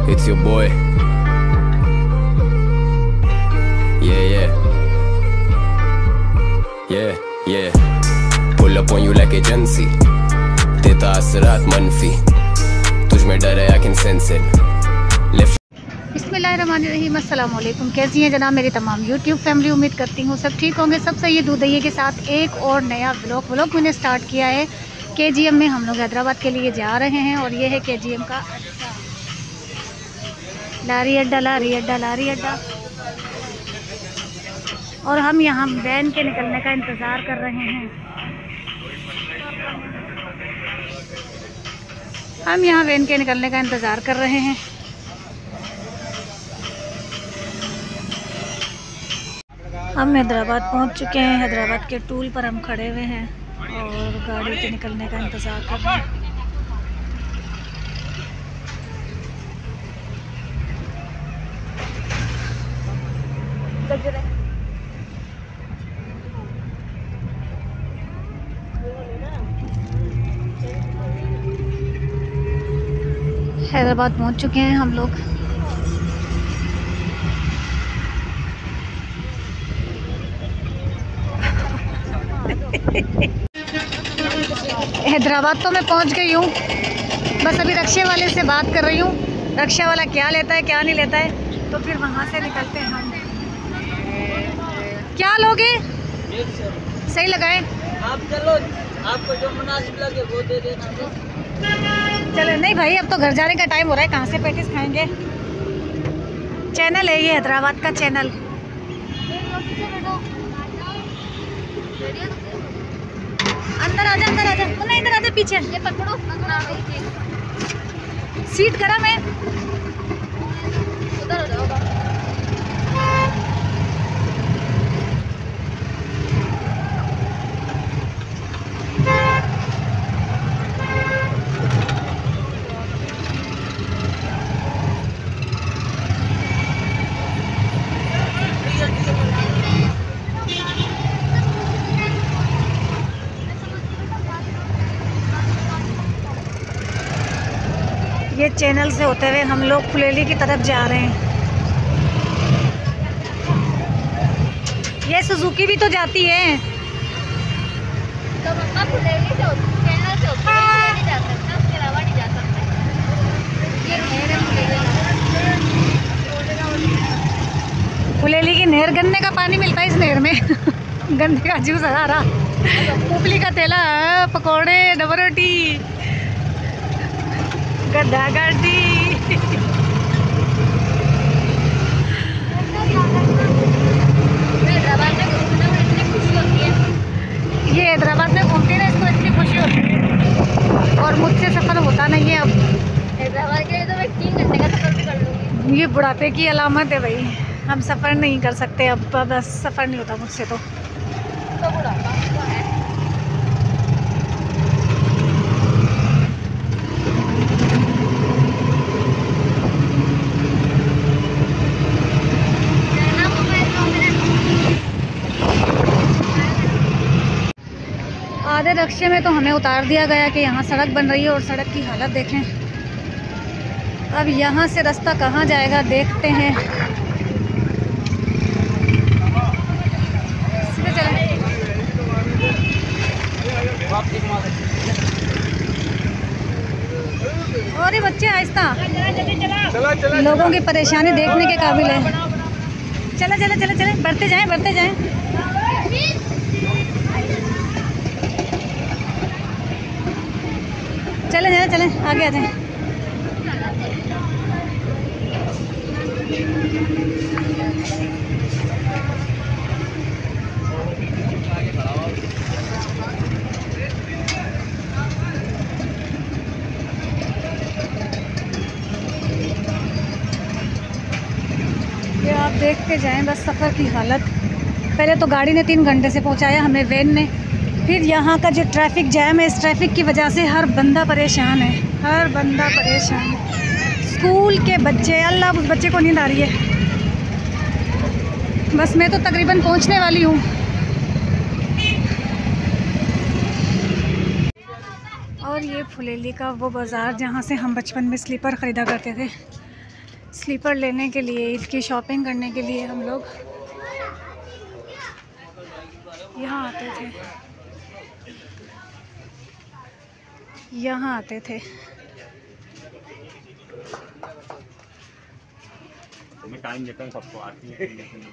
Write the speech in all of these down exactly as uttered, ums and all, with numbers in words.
It's your boy. Yeah, yeah. Yeah, yeah. Pull up on you like agency. देता असरात मनफी, तुझ में डर है I can sense it. Left. बिस्मिल्लाहिर्रहमानिर्रहीम। अस्सलाम वालेकुम। कैसी हैं जनाब मेरी तमाम यूट्यूब फैमिली। उम्मीद करती हूँ सब ठीक होंगे। सब सही है। दूधैया के साथ एक और नया व्लॉग व्लॉग मैंने स्टार्ट किया है। के जी एम में हम लोग हैदराबाद के लिए जा रहे हैं और ये है के जी एम का अड्डा, लारी अड्डा लारी अड्डा लारी अड्डा। और हम यहाँ वैन के निकलने का इंतज़ार कर रहे हैं। हम यहाँ वैन के निकलने का इंतज़ार कर रहे हैं। हम हैदराबाद पहुँच चुके हैं। हैदराबाद के टूल पर हम खड़े हुए हैं और गाड़ी के निकलने का इंतज़ार कर रहे हैं। हैदराबाद पहुंच चुके हैं हम लोग। हैदराबाद तो मैं पहुंच गई हूँ। बस अभी रक्शे वाले से बात कर रही हूँ, रक्शा वाला क्या लेता है क्या नहीं लेता है, तो फिर वहाँ से निकलते हैं हम। क्या लोगे? सही लगाए आप चलो, आपको जो मुनासिब लगे वो दे देना। चलो नहीं भाई, अब तो घर जाने का टाइम हो रहा है, कहाँ से पैटिस खाएंगे। चैनल है ये हैदराबाद का चैनल। अंदर आजा अंदर आजा, नहीं इधर आजा, पीछे ये पकड़ो। सीट गरम है, उधर हो जाओ। ये चैनल से होते हुए हम लोग फुलेली की तरफ जा रहे हैं। ये सुजुकी भी तो जाती है। तो मम्मा फुलेली से चैनल से होते हुए नहीं जा सकते, उसके अलावा नहीं जा सकते। ये नहर है फुलेली। फुलेली की नहर, गन्ने का पानी मिलता है इस नहर में। गन्ने का जूस आ रहा, उपली का तेला, पकौड़े, डबल रोटी, गड्ढा गाड़ी। हैदराबाद में घूमने में इतनी खुशी होती है। ये हैदराबाद में घूमती है, इसको इतनी खुशी होती है और मुझसे सफ़र होता नहीं है। अब हैदराबाद के लिए तो मैं तीन घंटे का सफ़र भी कर लूँगी। ये बुढ़ापे की अलामत है भाई, हम सफ़र नहीं कर सकते अब। बस सफ़र नहीं होता मुझसे तो। तो बुढ़ापा तो है। आधे रक्शे में तो हमें उतार दिया गया कि यहाँ सड़क बन रही है और सड़क की हालत देखें। अब यहाँ से रास्ता कहाँ जाएगा देखते हैं। सीधे चलें। और ये बच्चे आहिस्ता, लोगों की परेशानी देखने के काबिल है। चले चले चले चले, बढ़ते जाएं बढ़ते जाएं। चले चले चले, आगे आ जाएं। ये आप देखते जाएं बस सफ़र की हालत। पहले तो गाड़ी ने तीन घंटे से पहुंचाया हमें वैन ने, फिर यहाँ का जो ट्रैफिक जैम है, इस ट्रैफिक की वजह से हर बंदा परेशान है, हर बंदा परेशान है। स्कूल के बच्चे, अल्लाह उस बच्चे को नींद आ रही है। बस मैं तो तकरीबन पहुँचने वाली हूँ। और ये फुलेली का वो बाज़ार जहाँ से हम बचपन में स्लीपर ख़रीदा करते थे। स्लीपर लेने के लिए, ईद की शॉपिंग करने के लिए हम लोग यहाँ आते थे, यहाँ आते थे। मैं टाइम देता हूँ सबको, आती है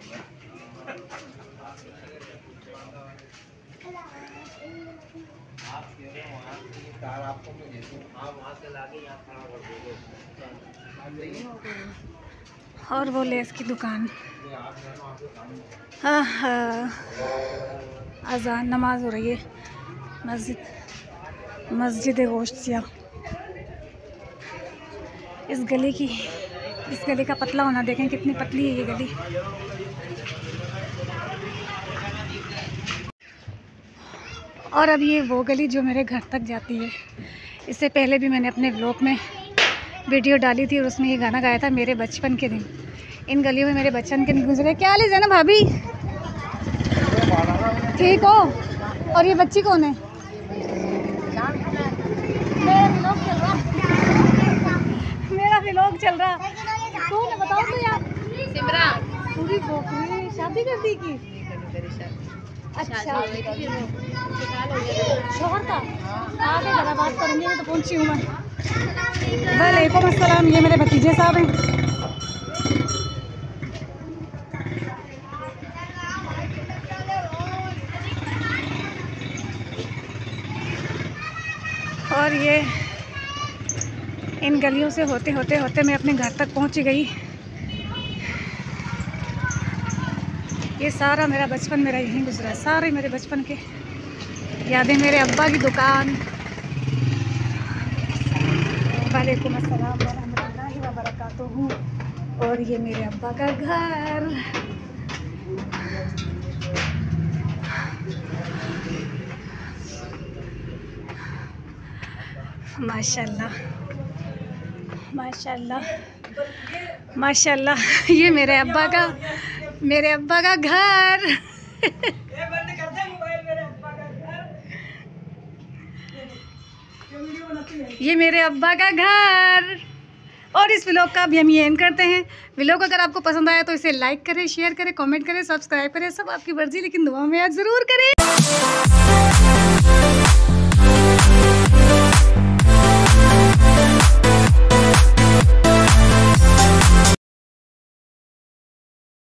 और वो लेस की दुकान। हाँ हाँ, अजान नमाज हो रही है। मस्जिद मस्जिद गोश्तिया। इस गली की इस गली का पतला होना देखें कितनी पतली है ये गली। और अब ये वो गली जो मेरे घर तक जाती है। इससे पहले भी मैंने अपने व्लॉग में वीडियो डाली थी और उसमें ये गाना गाया था, मेरे बचपन के दिन। इन गलियों में मेरे बचपन के दिन गुजरे। क्या हाल है ना भाभी, ठीक हो? और ये बच्ची कौन है? मेरा व्लॉग चल रहा। कौन है बताओ तो यार। सिमरा पूरी बोखरी शादी कर दी की? अच्छा, शोहर का आगे जरा बात करूँगी। मैं तो पहुँची हूँ मैं। वालेकुम अस्सलाम, ये मेरे भतीजे साहब हैं। और ये इन गलियों से होते होते होते मैं अपने घर तक पहुँच गई। ये सारा मेरा बचपन मेरा यहीं गुजरा, सारे मेरे बचपन के यादें। मेरे अब्बा की दुकान। वालेकुम अस्सलाम वरहमतुल्लाहि व बरकातुहू। और ये मेरे अब्बा का घर। माशाल्लाह माशाल्लाह माशाल्लाह। ये मेरे अब्बा का मेरे अब्बा का घर। ये मेरे अब्बा का घर। और इस व्लॉग का भी हम ये एंड करते हैं। व्लॉग अगर आपको पसंद आया तो इसे लाइक करें, शेयर करें, कमेंट करें, सब्सक्राइब करें। सब आपकी मर्जी, लेकिन दुआ में याद ज़रूर करें।